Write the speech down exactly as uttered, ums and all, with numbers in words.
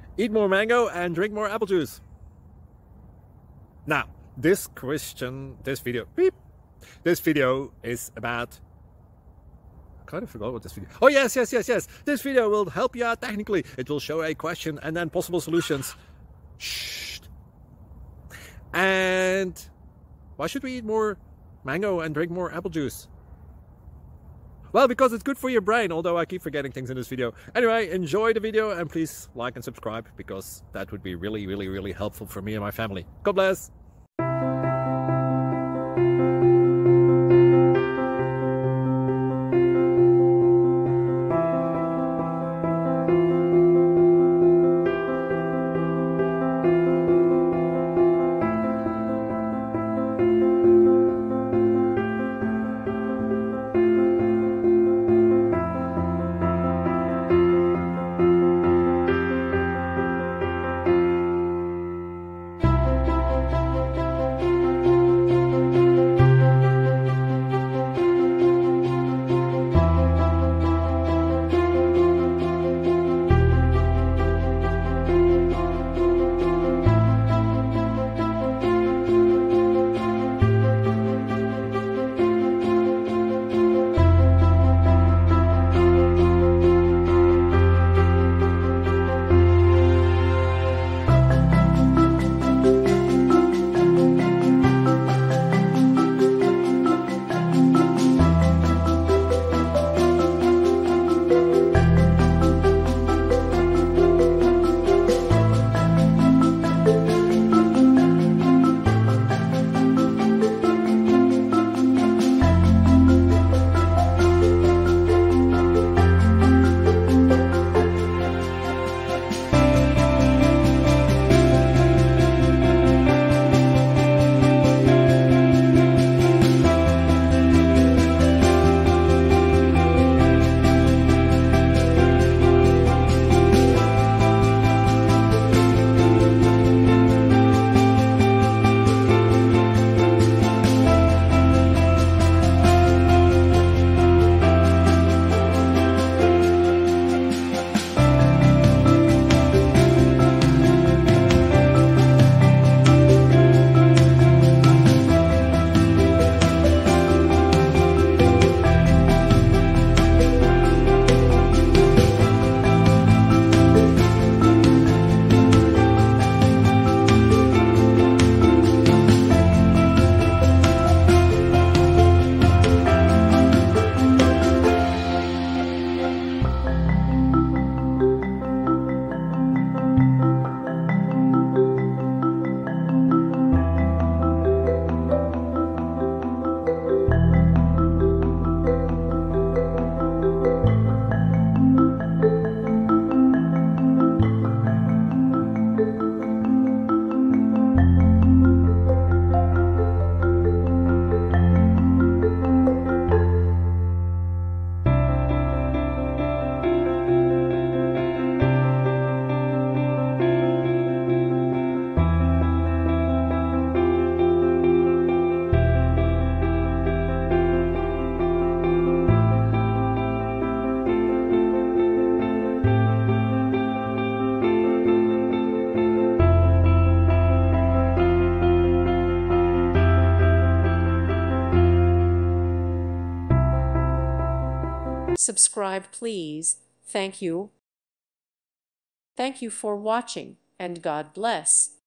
Eat more mango and drink more apple juice. Now, this question, this video, beep, this video is about, I kind of forgot what this video, oh yes, yes, yes, yes, this video will help you out technically. It will show a question and then possible solutions. Shh. And why should we eat more mango and drink more apple juice? Well, because it's good for your brain, although I keep forgetting things in this video. Anyway, enjoy the video and please like and subscribe, because that would be really, really, really helpful for me and my family. God bless! Subscribe, please. Thank you. Thank you for watching, and God bless.